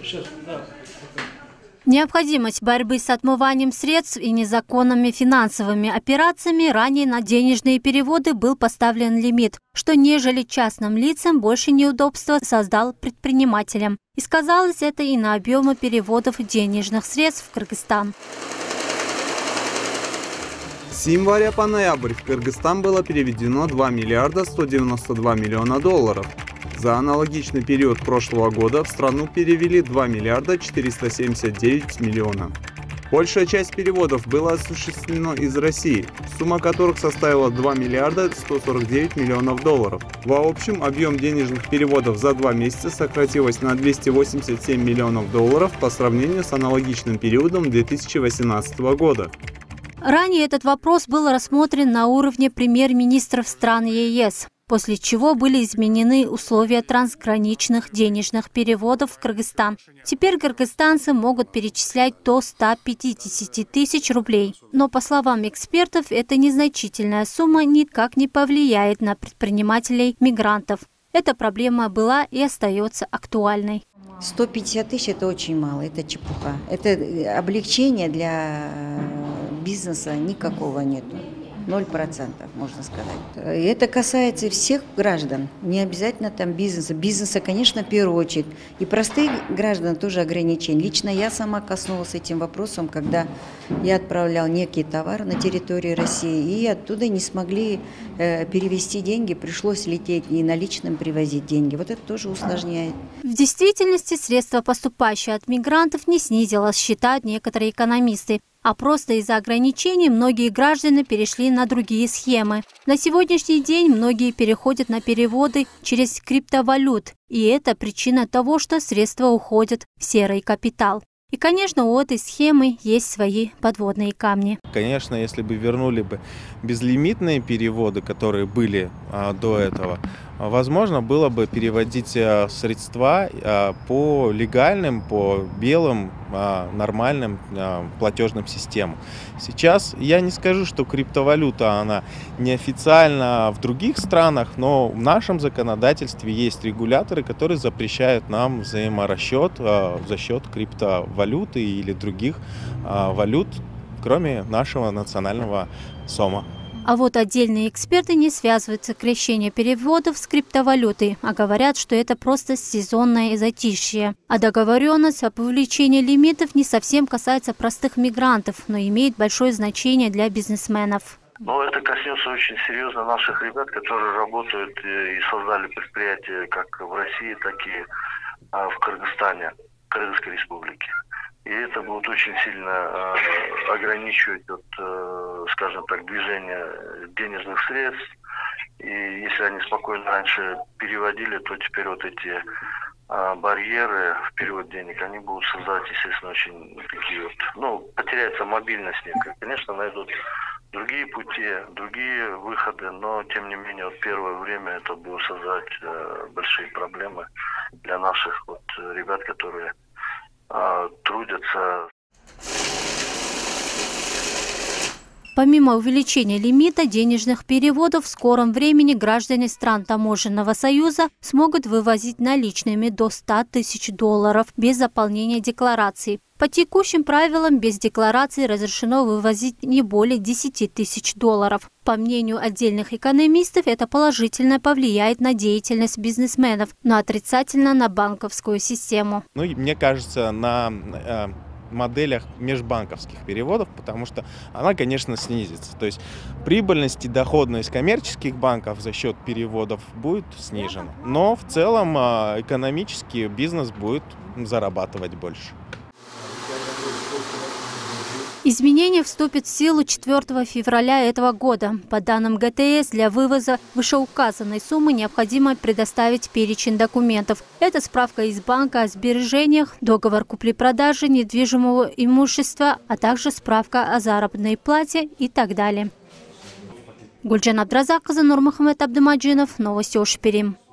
Необходимость борьбы с отмыванием средств и незаконными финансовыми операциями ранее на денежные переводы был поставлен лимит, что нежели частным лицам больше неудобства создал предпринимателям. И сказалось это и на объемы переводов денежных средств в Кыргызстан. С января по ноябрь в Кыргызстан было переведено 2 миллиарда 192 миллиона долларов. За аналогичный период прошлого года в страну перевели 2 миллиарда 479 миллионов. Большая часть переводов была осуществлена из России, сумма которых составила 2 миллиарда 149 миллионов долларов. В общем, объем денежных переводов за 2 месяца сократился на 287 миллионов долларов по сравнению с аналогичным периодом 2018 года. Ранее этот вопрос был рассмотрен на уровне премьер-министров стран ЕС, после чего были изменены условия трансграничных денежных переводов в Кыргызстан. Теперь кыргызстанцы могут перечислять до 150 тысяч рублей. Но, по словам экспертов, эта незначительная сумма никак не повлияет на предпринимателей-мигрантов. Эта проблема была и остается актуальной. 150 тысяч – это очень мало, это чепуха. Это облегчение для бизнеса никакого нету. 0%, можно сказать. И это касается всех граждан, не обязательно там бизнеса. Бизнеса, конечно, в первую очередь. И простых граждан тоже ограничений. Лично я сама коснулась этим вопросом, когда я отправлял некий товар на территорию России, и оттуда не смогли перевести деньги, пришлось лететь и наличным привозить деньги. Вот это тоже усложняет. В действительности средства, поступающие от мигрантов, не снизилось, считают некоторые экономисты. А просто из-за ограничений многие граждане перешли на другие схемы. На сегодняшний день многие переходят на переводы через криптовалют. И это причина того, что средства уходят в серый капитал. И, конечно, у этой схемы есть свои подводные камни. Конечно, если бы вернули бы безлимитные переводы, которые были до этого, возможно, было бы переводить средства по легальным, по белым, нормальным платежным системам. Сейчас я не скажу, что криптовалюта, она неофициально в других странах, но в нашем законодательстве есть регуляторы, которые запрещают нам взаиморасчет за счет криптовалюты или других валют, кроме нашего национального СОМа. А вот отдельные эксперты не связывают сокращение переводов с криптовалютой, а говорят, что это просто сезонное затишье. А договоренность об увеличении лимитов не совсем касается простых мигрантов, но имеет большое значение для бизнесменов. Но это коснется очень серьезно наших ребят, которые работают и создали предприятия как в России, так и в Кыргызстане, Кыргызской республике. И это будет очень сильно ограничивать, скажем так, движение денежных средств. И если они спокойно раньше переводили, то теперь вот эти барьеры в перевод денег, они будут создавать, естественно, очень такие вот, потеряется мобильность некая. Конечно, найдут другие пути, другие выходы, но, тем не менее, вот первое время это будет создавать большие проблемы для наших вот ребят, которые трудятся. Помимо увеличения лимита денежных переводов, в скором времени граждане стран Таможенного союза смогут вывозить наличными до 100 тысяч долларов без заполнения деклараций. По текущим правилам без декларации разрешено вывозить не более 10 тысяч долларов. По мнению отдельных экономистов, это положительно повлияет на деятельность бизнесменов, но отрицательно на банковскую систему. Мне кажется, на моделях межбанковских переводов, потому что она, конечно, снизится. То есть прибыльность и доходность коммерческих банков за счет переводов будет снижена. Но в целом экономически бизнес будет зарабатывать больше. Изменения вступят в силу 4 февраля этого года. По данным ГТС, для вывоза вышеуказанной суммы необходимо предоставить перечень документов. Это справка из банка о сбережениях, договор купли-продажи недвижимого имущества, а также справка о заработной плате и так далее. Гульжан Абдразакова, Нурмухамед Абдымаджинов, новости Ошпирим.